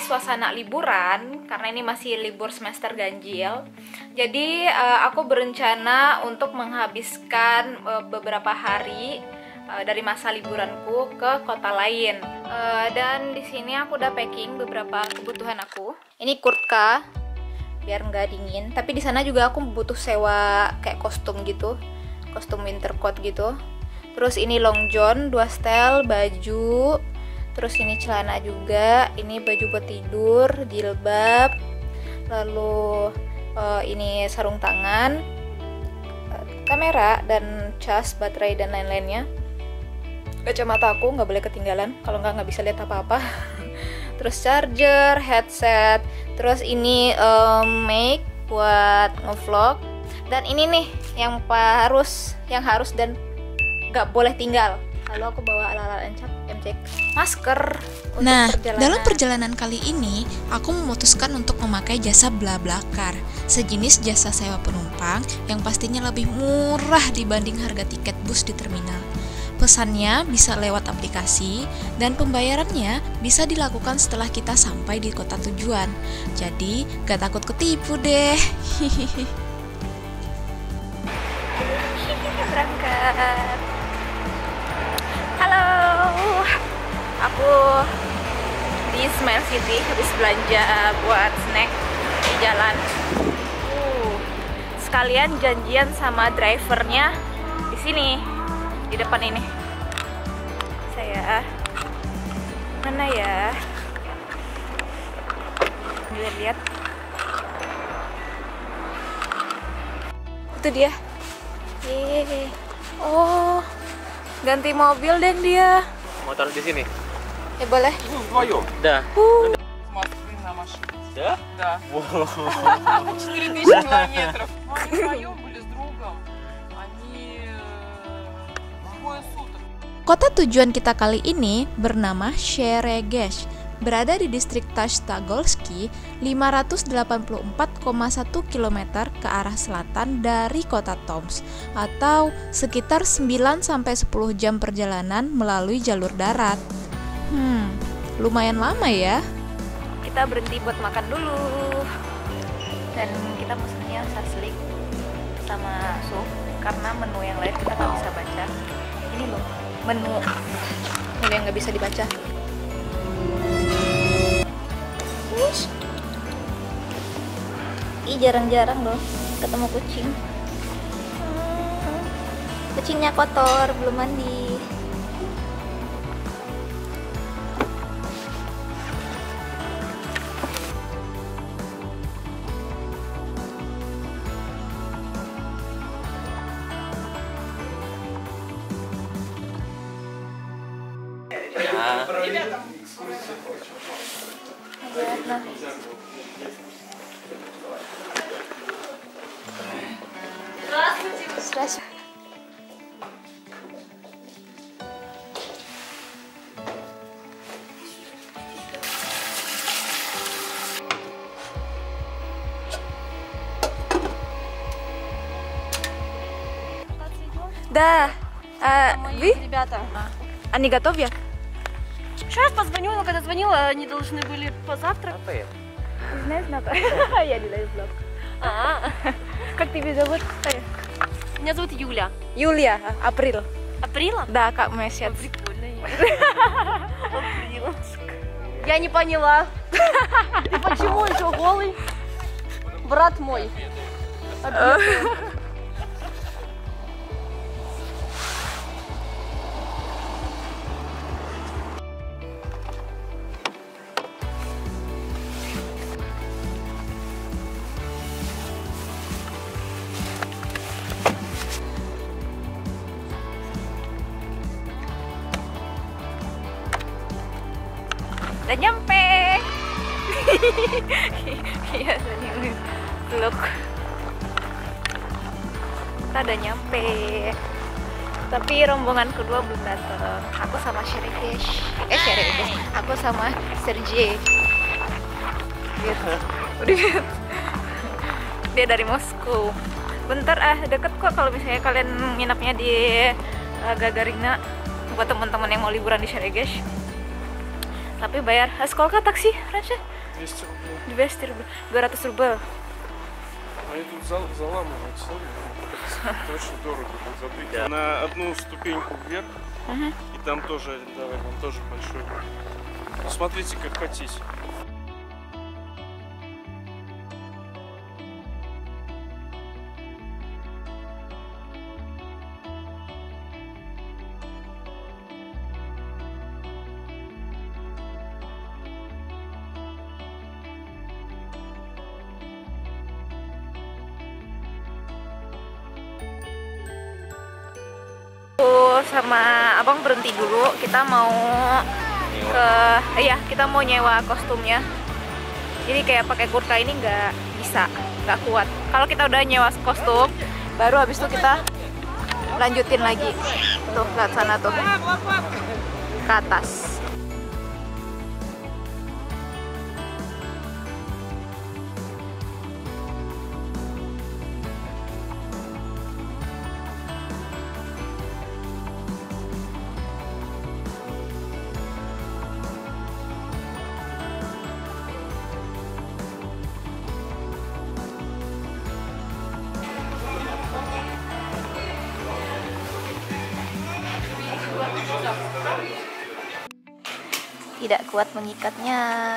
suasana liburan karena ini masih libur semester ganjil. Jadi aku berencana untuk menghabiskan beberapa hari dari masa liburanku ke kota lain. Dan di sini aku udah packing beberapa kebutuhan aku. Ini kurtka biar nggak dingin. Tapi di sana juga aku butuh sewa kayak kostum gitu, kostum winter coat gitu. Terus ini long john 2 setel baju. Terus ini celana juga, ini baju buat tidur, jilbab, lalu ini sarung tangan, kamera dan cas, baterai dan lain-lainnya. Kacamata aku nggak boleh ketinggalan, kalau nggak bisa lihat apa-apa. Terus charger, headset, terus ini mic buat ngevlog. Dan ini nih yang harus dan nggak boleh tinggal. Lalu aku bawa alat-alat MCek, masker untuk perjalanan. Dalam perjalanan kali ini, aku memutuskan untuk memakai jasa BlaBlaCar, sejenis jasa sewa penumpang yang pastinya lebih murah dibanding harga tiket bus di terminal. Pesannya bisa lewat aplikasi dan pembayarannya bisa dilakukan setelah kita sampai di kota tujuan. Jadi, gak takut ketipu deh. Berangkat. Halo, aku di Smile City habis belanja buat snack di jalan. Sekalian janjian sama drivernya di sini, di depan ini. Saya mana ya? Lihat-lihat. Itu dia. Yeay. Oh. Ganti mobil deh dia. Mau taruh di sini? Ya boleh. Вдвоем? Да. Смотри на машине. Да? Да. Wow. 4000 километров. Но они вдвоем были с другом. Они двое суток. Kota tujuan kita kali ini bernama Seregesh, berada di distrik Tashtagolski, 584,1 km ke arah selatan dari kota Tomsk, atau sekitar 9-10 jam perjalanan melalui jalur darat. Lumayan lama ya. Kita berhenti buat makan dulu. Dan kita pesennya saslik sama sup, karena menu yang lain kita nggak bisa baca. Ini loh, menu yang nggak bisa dibaca. Ih, jarang-jarang loh ketemu kucing. Kucingnya kotor, belum mandi. Stres. Да. Вы? Ребята, Они готовы? сейчас позвоню, но когда звонила, они должны были позавтракать. Знаешь, Ната? Я не знаю блог. Как тебя зовут? Меня зовут Юля. Юлия, Април. Априла? Да, как месяц. Прикольно. Априла. Я не поняла. Ты почему еще голый? Брат мой. Udah nyampe. Iya, vlog. Kita udah nyampe. Tapi rombongan kedua belum datang. Aku sama Seregesh. Aku sama Sergey. Gitu. Udah lihat. Dia dari Moskow. Bentar deket kok kalau misalnya kalian nginapnya di Gagarina buat teman-teman yang mau liburan di Seregesh. Tapi bayar. Сколько такси раньше? 200 рублей. 200 рублей. 200 рублей. Они тут заламывают, это очень дорого будет забыть. На одну ступеньку вверх, и там тоже арендовали, он тоже большой. Ну, смотрите, как хотите. Sama abang berhenti dulu, kita mau kita mau nyewa kostumnya. Jadi kayak pakai kurta ini nggak bisa, nggak kuat. Kalau kita udah nyewa kostum, baru habis itu kita lanjutin lagi. Tuh, lihat sana tuh, ke atas. Tidak kuat mengikatnya.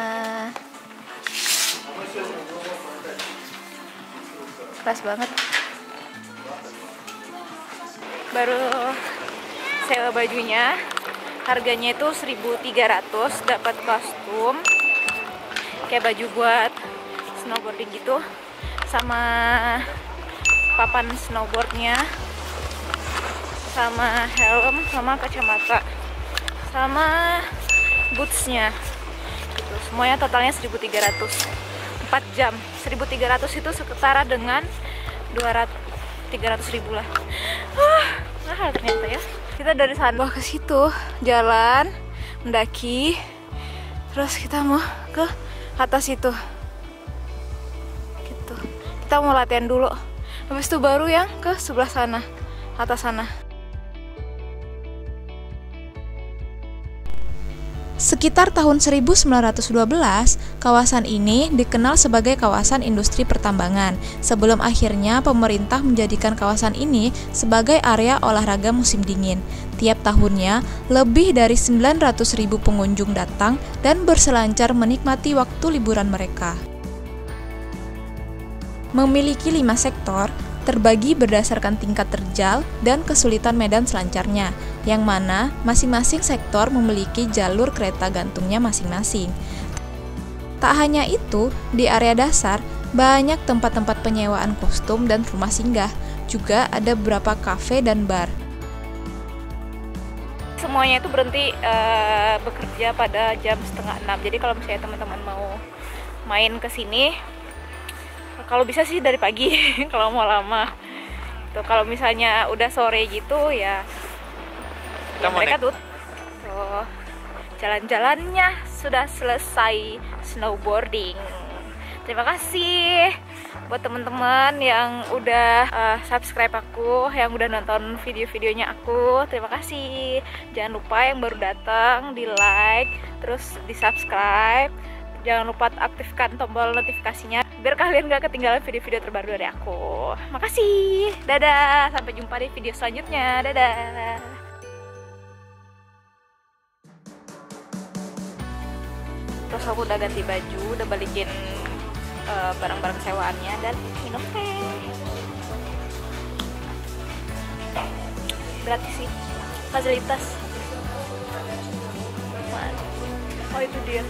Keras banget. Baru sewa bajunya. Harganya itu 1.300, dapat kostum. Kayak baju buat snowboarding gitu. Sama papan snowboardnya. Sama helm, sama kacamata. Sama bootsnya gitu. Semuanya totalnya 1.300. 4 jam 1.300 itu setara dengan 300.000 lah. Mahal ternyata ya. Kita dari sana ke situ jalan mendaki, terus kita mau ke atas itu gitu. Kita mau latihan dulu, habis itu baru yang ke sebelah sana, atas sana. Sekitar tahun 1912, kawasan ini dikenal sebagai kawasan industri pertambangan, sebelum akhirnya pemerintah menjadikan kawasan ini sebagai area olahraga musim dingin. Tiap tahunnya, lebih dari 900.000 pengunjung datang dan berselancar menikmati waktu liburan mereka. Memiliki 5 sektor, terbagi berdasarkan tingkat terjal dan kesulitan medan selancarnya, yang mana masing-masing sektor memiliki jalur kereta gantungnya masing-masing. Tak hanya itu, di area dasar banyak tempat-tempat penyewaan kostum dan rumah singgah, juga ada beberapa kafe dan bar. Semuanya itu berhenti bekerja pada jam 5:30. Jadi kalau misalnya teman-teman mau main ke sini, kalau bisa sih dari pagi kalau mau lama. Tuh, kalau misalnya udah sore gitu ya, mereka tutup. Tuh, jalan-jalannya sudah selesai snowboarding. Terima kasih buat teman-teman yang udah subscribe aku, yang udah nonton video-videonya aku. Terima kasih. Jangan lupa yang baru datang di like, terus di subscribe. Jangan lupa aktifkan tombol notifikasinya biar kalian gak ketinggalan video-video terbaru dari aku. Makasih. Dadah. Sampai jumpa di video selanjutnya. Dadah. Terus aku udah ganti baju, udah balikin barang-barang sewaannya dan minum teh. Gratis sih. Fasilitas. Oh, itu dia.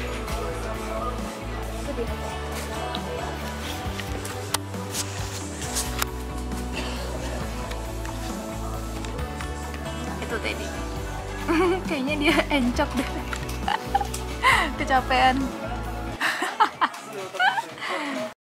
Itu Teddy. Kayaknya dia encok deh. Kecapean.